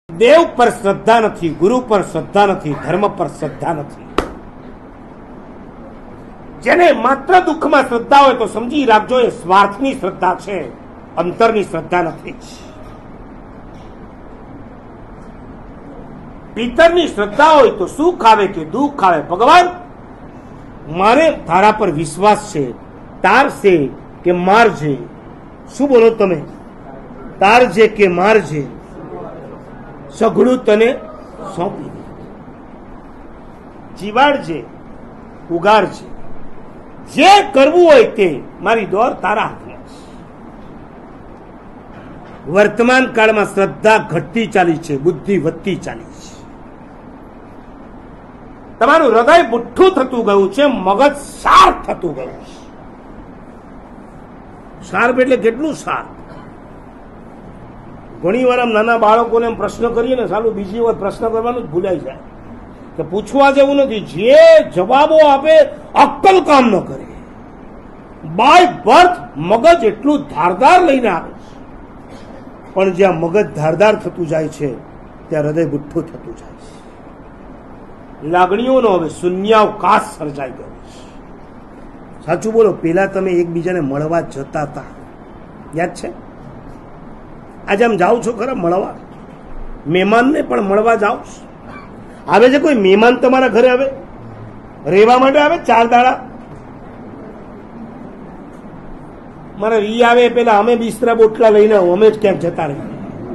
દેવ પર શ્રદ્ધા નથી, ગુરુ પર શ્રદ્ધા નથી, ધર્મ પર શ્રદ્ધા નથી. જેને માત્ર દુઃખમાં શ્રદ્ધા હોય તો સમજી રાખજો એ સ્વાર્થની શ્રદ્ધા છે, અંતરની શ્રદ્ધા નથી. પિતરની શ્રદ્ધા હોય તો સુખ આવે કે દુઃખ આવે, ભગવાન મારે તારા પર વિશ્વાસ છે, તારશે કે મારજે. શું બોલો તમે? તારજે કે મારજે, સઘળું તને સોંપી દે. જીવાડજે, ઉગાડજે, જે કરવું હોય તે મારી દોર તારા હાથમાં છે. વર્તમાન કાળમાં શ્રદ્ધા ઘટતી ચાલી છે, બુદ્ધિ વધતી ચાલી છે. તમારું હૃદય બુઠ્ઠું થતું ગયું છે, મગજ શાર્પ થતું ગયું છે. શાર્પ એટલે કેટલું શાર્પ? ઘણી વાર આમ નાના બાળકોને એમ પ્રશ્ન કરીએ ને, સાલું બીજી વાર પ્રશ્ન કરવાનું જ ભૂલાઈ જાય કે પૂછવા જેવું નથી. જે જવાબો આપે અક્કલ કામ ન કરે. બાય બર્થ મગજ એટલું ધારદાર લઈને આવે છે, પણ જ્યાં મગજ ધારદાર થતું જાય છે ત્યાં હૃદય બુઠ્ઠું થતું જાય છે. લાગણીઓનો હવે શૂન્યાવકાશ સર્જાઈ ગયો છે. સાચું બોલો, પેલા તમે એકબીજાને મળવા જતા હતા, યાદ છે? આજે આમ જાઓ છો ખરા મળવા? મહેમાનને પણ મળવા જાઓ? આવે છે કોઈ મહેમાન તમારા ઘરે? આવે રહેવા માટે આવે 4 દાડા? મારા રી આવે પેલા અમે બિસ્તરા બોટલા લઈને આવો, અમે જ ક્યાંક જતા રહી.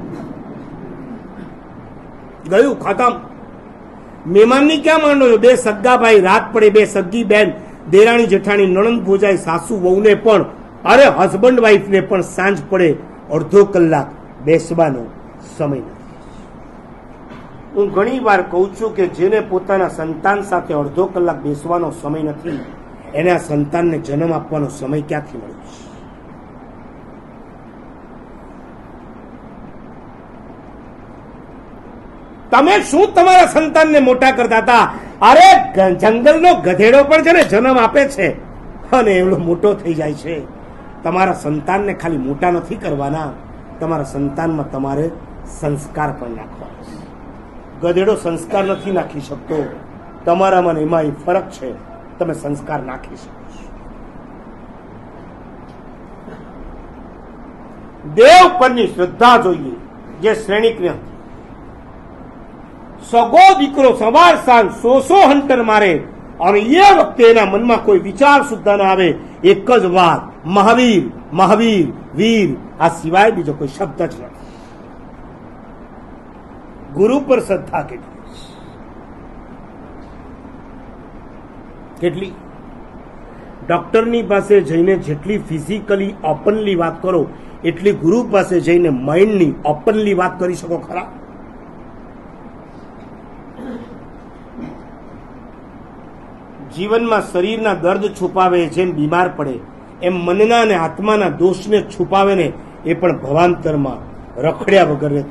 ગયું ખતમ. મહેમાનની ક્યાં માંડો છો? 2 સગ્ગા ભાઈ રાત પડે, 2 સગ્ગી બેન, દેરાણી જેઠાણી, નણંદ ભોજાઈ, સાસુ વહુને પણ, અરે હસબન્ડ વાઈફને પણ સાંજ પડે અડધો કલાક બેસવાનો સમય નથી. હું ઘણી વાર કહું છું કે જેને પોતાના સંતાન સાથે અડધો કલાક બેસવાનો સમય નથી, એને આ સંતાનને જન્મ આપવાનો સમય ક્યાંથી મળ્યો છે? તમે શું તમારા સંતાનને મોટા કરતા હતા? અરે જંગલનો ગધેડો પણ છે ને જન્મ આપે છે અને એવડો મોટો થઈ જાય છે. તમારા સંતાનને ખાલી મોટા નથી કરવાના, તમારા સંતાનમાં તમારે સંસ્કાર પણ નાખવાના છે. ગધેડો સંસ્કાર નથી નાખી શકતો, તમારામાં એમાં એ ફરક છે, તમે સંસ્કાર નાખી શકો છો. દેવ પરની શ્રદ્ધા જોઈએ જે શ્રેણીકને હતી. સગો દીકરો સવાર સાંજ 100 હંટર મારે અને એ વખતે એના મનમાં કોઈ વિચાર સુદ્ધા ના આવે, એક જ વાત, મહાવીર મહાવીર વીર, આ સિવાય બીજો કોઈ શબ્દ જ નથી. ગુરુ પર શ્રદ્ધા કેટલી? ડોક્ટરની પાસે જઈને જેટલી ફિઝિકલી ઓપનલી વાત કરો એટલી ગુરુ પાસે જઈને માઇન્ડની ઓપનલી વાત કરી શકો ખરા? જીવનમાં શરીરના દર્દ છુપાવે જેમ બીમાર પડે, એમ મનના અને આત્માના દોષને છુપાવે ને એ પણ ભવાંતરમાં રખડ્યા વગર રહેતો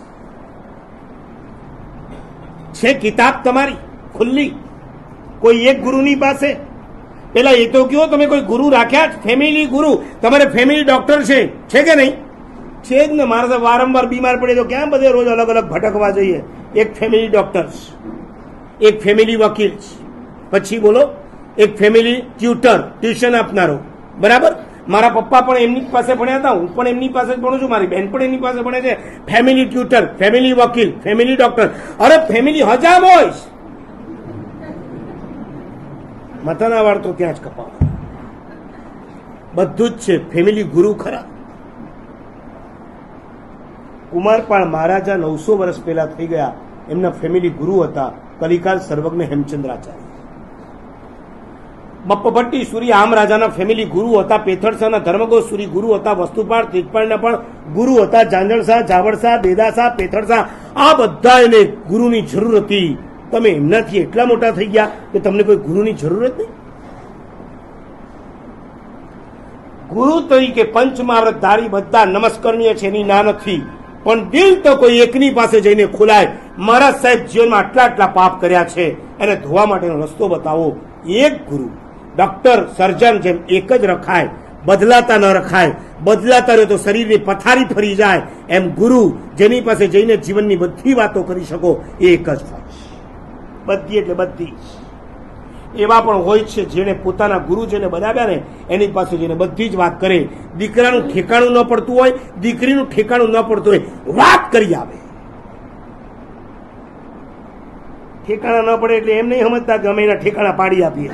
છે. કિતાબ તમારી ખુલ્લી, કોઈ એક ગુરુની પાસે. પેલા એ તો કયો તમે કોઈ ગુરુ રાખ્યા? ફેમિલી ગુરુ. તમારે ફેમિલી ડોક્ટર છે કે નહીં? છે જ ને. મારે વારંવાર બીમાર પડે તો ક્યાં બધે રોજ અલગ અલગ ભટકવા જોઈએ? એક ફેમિલી ડોક્ટર, એક ફેમિલી વકીલ, પછી બોલો એક ફેમિલી ટ્યુટર, ટ્યુશન આપનારો. બરાબર? મારા પપ્પા પણ એમની પાસે ભણ્યા હતા, હું પણ એમની પાસે જ ભણું છું, મારી બેન પણ એમની પાસે ભણે છે. ફેમિલી ટ્યુટર, ફેમિલી વકીલ, ફેમિલી ડોક્ટર. અરે ફેમિલી હજામ હોય, માથાના વાળ તો ત્યાં જ કપાવ. બધું જ છે. ફેમિલી ગુરુ ખરા? કુમારપાળ મહારાજા 900 વર્ષ પહેલા થઈ ગયા, એમના ફેમિલી ગુરુ હતા કલિકાલ સર્વજ્ઞ હેમચંદ્રાચાર્ય. બપ્પભટ્ટી સૂરી આમ રાજાના ફેમિલી ગુરુ હતા. પેથડસાના ધર્મગો સૂરી ગુરુ હતા. વસ્તુપાળ તેજપાળના પણ ગુરુ હતા. જાંજળસા, જાવળસા, બેદાસા, પેથડસા, આ બધા એને ગુરુની જરૂર હતી. તમે એમનાથી એટલા મોટા થઈ ગયા કે તમને કોઈ ગુરુની જરૂર જ નહીં. ગુરુ તરીકે પંચમહાવૃતધારી બધા નમસ્કરણીય છે, એની ના નથી, પણ દિલ તો કોઈ એકની પાસે જઈને ખોલાય. મારા સાહેબ જીવનમાં આટલા પાપ કર્યા છે, એને ધોવા માટેનો રસ્તો બતાવો. એક ગુરુ, ડોક્ટર સર્જન જેમ એક જ રખાય, બદલાતા ન રખાય. બદલાતા રહે તો શરીરની પથારી ફરી જાય. એમ ગુરુ જેની પાસે જઈને જીવનની બધી વાતો કરી શકો એ એક જ હોય. બધી એટલે બધી. એવા પણ હોય છે જેને પોતાના ગુરુ જેને બનાવ્યા ને એની પાસે જઈને બધી જ વાત કરે. દીકરાનું ઠેકાણું ન પડતું હોય, દીકરીનું ઠેકાણું ન પડતું હોય, વાત કરી આવે. ઠેકાણા ન પડે એટલે એમ નહીં સમજતા કે અમે એના ઠેકાણા પાડી આપીએ.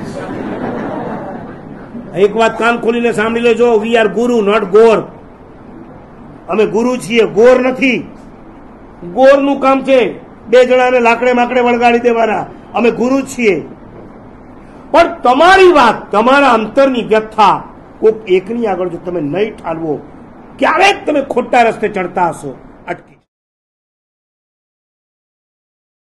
એક વાત કાન ખોલીને સાંભળી લેજો, વી આર ગુરુ નોટ ગોર. અમે ગુરુ છીએ, ગોર નથી. ગોરનું કામ છે બે જણાને લાકડે માકડે વળગાડી દેવાના. અમે ગુરુ છીએ. પણ તમારી વાત, તમારા અંતરની વ્યથા કોઈક એકની આગળ જો તમે નહીં ઠાલવો, ક્યારેક તમે ખોટા રસ્તે ચડતા હશો. અટકી